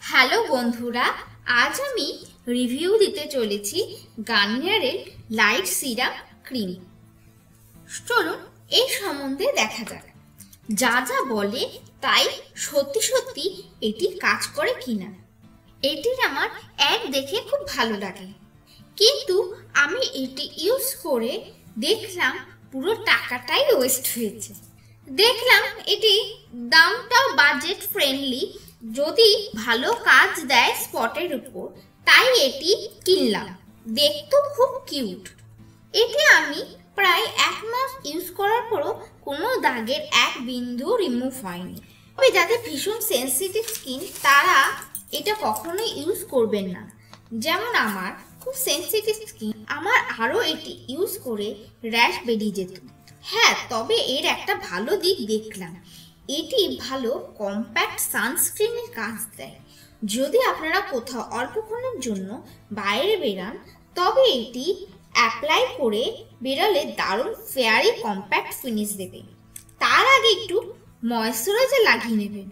Hello বন্ধুরা, আজ আমি রিভিউ দিতে চলেছি গার্নিয়ারের লাইট সিরাম ক্রিম। চলুন এই সম্বন্ধে দেখা যাক। যা যা বলে তাই সত্যি সত্যি এটি কাজ করে কিনা। এটির আমার অ্যাড দেখে খুব ভালো লাগে, কিন্তু আমি এটি ইউজ করে দেখলাম পুরো টাকাটাই ওয়েস্ট হয়েছে। দেখলাম এটি দামটাও বাজেট ফ্রেন্ডলি, যদি ভালো কাজ দেয় স্পটের উপর, তাই এটি কিনলাম। দেখতেও খুব কিউট। এটি আমি প্রায় 1 মাস ইউজ করার পরও কোনো দাগের এক বিন্দু রিমুভ হয়নি। তবে যাদের ভীষণ সেন্সিটিভ স্কিন তারা এটা কখনোই ইউজ করবেন না। যেমন আমার খুব সেন্সিটিভ স্কিন, আমার আরও এটি ইউজ করে র্যাশ বেরিয়ে যেত। হ্যাঁ, তবে এর একটা ভালো দিক দেখলাম, এটি ভালো কম্প্যাক্ট সানস্ক্রিনের কাজ দেয়। যদি আপনারা কোথাও অল্পক্ষণের জন্য বাইরে বেরান, তবে এটি অ্যাপ্লাই করে বেরোলে দারুণ ফেয়ারি কম্প্যাক্ট ফিনিশ দেবে। তার আগে একটু ময়েশ্চারাইজার লাগিয়ে নেবেন।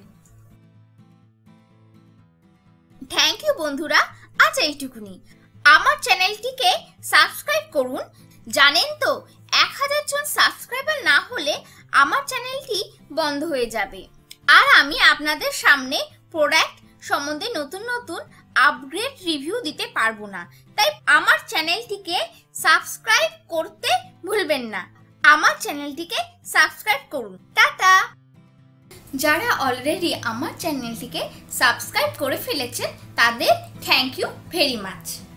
থ্যাংক ইউ বন্ধুরা, আজ এইটুকুনি। আমার চ্যানেলটিকে সাবস্ক্রাইব করুন। জানেন তো 1000 জন সাবস্ক্রাইবার না হলে আমার চ্যানেলটি বন্ধ হয়ে যাবে, আর আমি আপনাদের সামনে প্রোডাক্ট সম্বন্ধে নতুন নতুন আপগ্রেড রিভিউ দিতে পারবো না। তাই আমার চ্যানেলটিকে সাবস্ক্রাইব করতে ভুলবেন না। আমার চ্যানেলটিকে সাবস্ক্রাইব করুন। টাটা। যারা অলরেডি আমার চ্যানেলটিকে সাবস্ক্রাইব করে ফেলেছেন তাদের থ্যাংক ইউ ভেরি মাচ।